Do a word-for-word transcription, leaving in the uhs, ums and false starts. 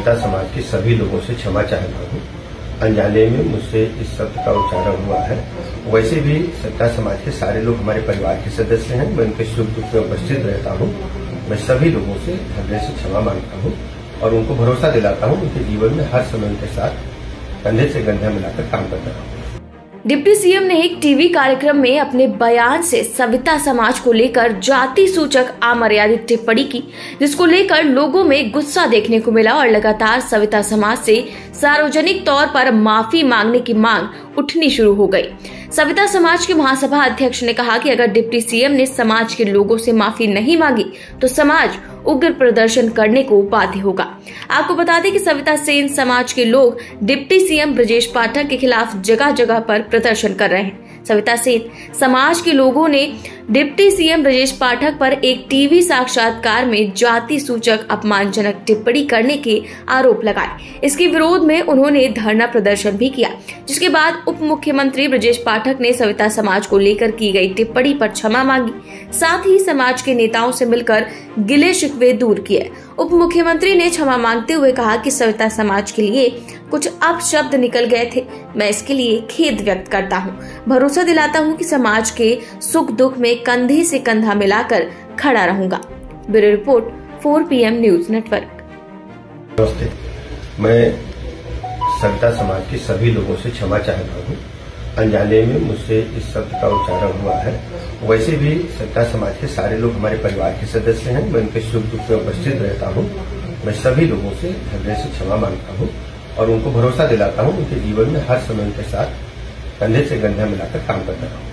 सविता समाज के सभी लोगों से क्षमा चाहता हूँ। अनजाने में मुझसे इस शब्द का उच्चारण हुआ है। वैसे भी सविता समाज के सारे लोग हमारे परिवार के सदस्य हैं। मैं उनके सुख दुख में उपस्थित रहता हूँ। मैं सभी लोगों से हृदय से क्षमा मांगता हूँ और उनको भरोसा दिलाता हूँ उनके जीवन में हर समय उनके साथ कंधे से कंधा मिलाकर काम करता रहूँगा। डिप्टी सीएम ने एक टीवी कार्यक्रम में अपने बयान से सविता समाज को लेकर जाति सूचक अमर्यादित टिप्पणी की, जिसको लेकर लोगों में गुस्सा देखने को मिला और लगातार सविता समाज से सार्वजनिक तौर पर माफी मांगने की मांग उठनी शुरू हो गई। सविता समाज के महासभा अध्यक्ष ने कहा कि अगर डिप्टी सीएम ने समाज के लोगों से माफी नहीं मांगी तो समाज उग्र प्रदर्शन करने को बाध्य होगा। आपको बता दें कि सविता सेन समाज के लोग डिप्टी सीएम ब्रजेश पाठक के खिलाफ जगह जगह पर प्रदर्शन कर रहे हैं। सविता सेन समाज के लोगों ने डिप्टी सीएम ब्रजेश पाठक पर एक टीवी साक्षात्कार में जाति सूचक अपमानजनक टिप्पणी करने के आरोप लगाए। इसके विरोध में उन्होंने धरना प्रदर्शन भी किया, जिसके बाद उप मुख्यमंत्री ब्रजेश पाठक ने सविता समाज को लेकर की गई टिप्पणी पर क्षमा मांगी, साथ ही समाज के नेताओं से मिलकर गिले शिकवे दूर किए। उप मुख्यमंत्री ने क्षमा मांगते हुए कहा कि सविता समाज के लिए कुछ अपशब्द निकल गए थे, मैं इसके लिए खेद व्यक्त करता हूं। भरोसा दिलाता हूं कि समाज के सुख दुख में कंधे से कंधा मिलाकर खड़ा रहूंगा। Bureau report four P M news network. नमस्ते, मैं सविता समाज के सभी लोगों से क्षमा चाहता हूँ। अनजाने में मुझसे इस शब्द का उच्चारण हुआ है। वैसे भी सविता समाज के सारे लोग हमारे परिवार के सदस्य हैं। मैं उनके सुख दुख में उपस्थित रहता हूँ। मैं सभी लोगों से हृदय से क्षमा मांगता हूँ और उनको भरोसा दिलाता हूँ उनके जीवन में हर समय उनके साथ कंधे से कंधा मिलाकर काम करता रहूँगा।